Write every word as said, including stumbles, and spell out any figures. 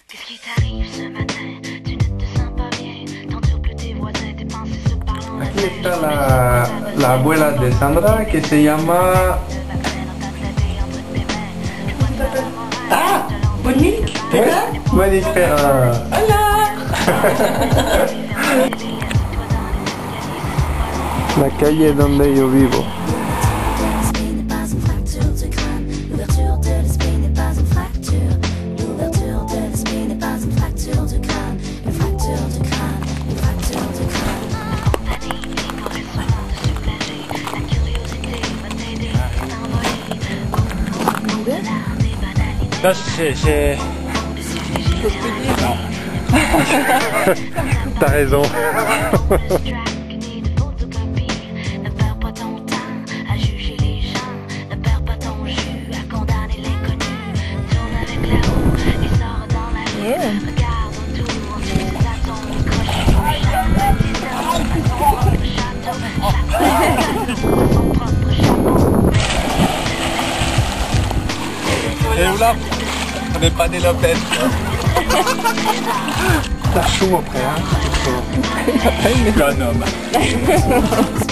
Qu'est-ce qui t'arrive ce matin? Tu ne te sens pas bien. T'entoures tes voisins, tes pensées se parlent. Aquí está la, la abuela de Sandra que se llama... Ah, Monique, t'es Ouais, là? Monique Ferrin. Hola. La calle donde yo vivo. L'esprit n'est pas une fracture du crâne. L'ouverture de l'esprit n'est pas une fracture. L'ouverture de l'esprit n'est pas une fracture du crâne. Une fracture du crâne. Une fracture du crâne. La compagnie correspond de soulager. La curiosité va t'aider à t'envoler. Au-delà des banalités. Là, c'est... c'est... T'as raison. Ne perds pas ton temps à juger les gens. Ne perds pas ton jus à condamner l'inconnu. Tourne avec la roue et sors dans la rue. Regarde autour, fixe à ton crochet. Chaque petit homme a son propre château. Chaque homme a son propre chapeau. Et où là? On n'est pas des Lopez. T'as chaud après, hein? Un homme.